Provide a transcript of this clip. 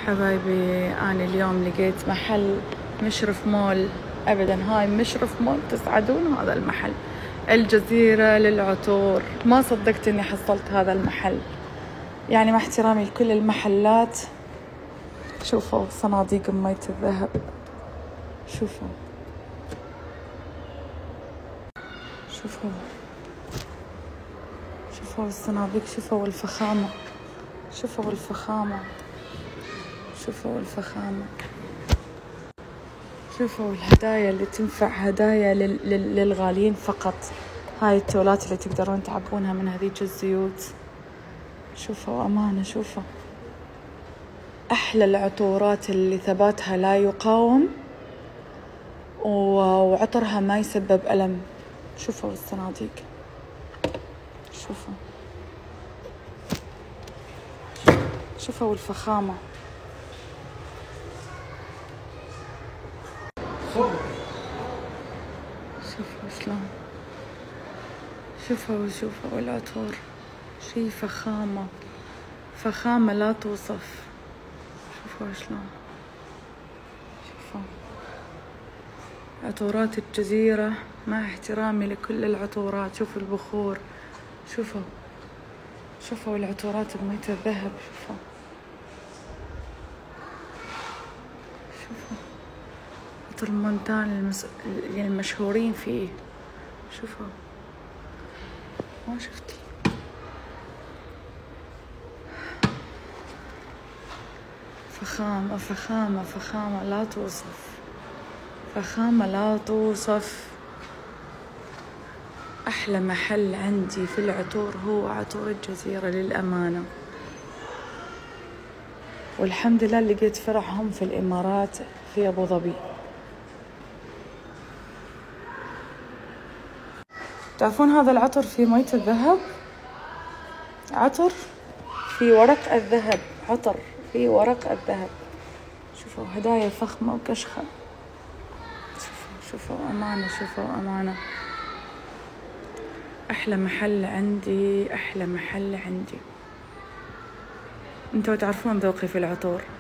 حبايبي أنا اليوم لقيت محل مشرف مول، أبدا هاي مشرف مول تسعدون. هذا المحل الجزيرة للعطور. ما صدقت إني حصلت هذا المحل، يعني مع احترامي لكل المحلات. شوفوا صناديق مية الذهب، شوفوا شوفوا شوفوا الصناديق، شوفوا الفخامة، شوفوا الفخامة، شوفوا الفخامة، شوفوا الهدايا اللي تنفع هدايا للغاليين فقط. هاي التولات اللي تقدرون تعبونها من هذيك الزيوت. شوفوا أمانة، شوفوا أحلى العطورات اللي ثباتها لا يقاوم وعطرها ما يسبب ألم. شوفوا الصناديق، شوفوا الفخامة. شوفوا شلون، شوفوا العطور، شي فخامة، فخامة لا توصف. شوفوا شلون، شوفوا عطورات الجزيرة مع احترامي لكل العطورات. شوفوا البخور، شوفوا العطورات بمية الذهب. شوفوا عطر مونتان يعني المشهورين فيه. شوفوا ما شفتي، فخامة فخامة فخامة لا توصف، فخامة لا توصف. أحلى محل عندي في العطور هو عطور الجزيرة للأمانة، والحمد لله لقيت فرعهم في الإمارات في أبو ظبي. تعرفون هذا العطر في مية الذهب، عطر في ورق الذهب، عطر في ورق الذهب. شوفوا هدايا فخمة وكشخة. شوفوا أمانة، شوفوا أمانة. أحلى محل عندي، أحلى محل عندي. انتوا تعرفون ذوقي في العطور.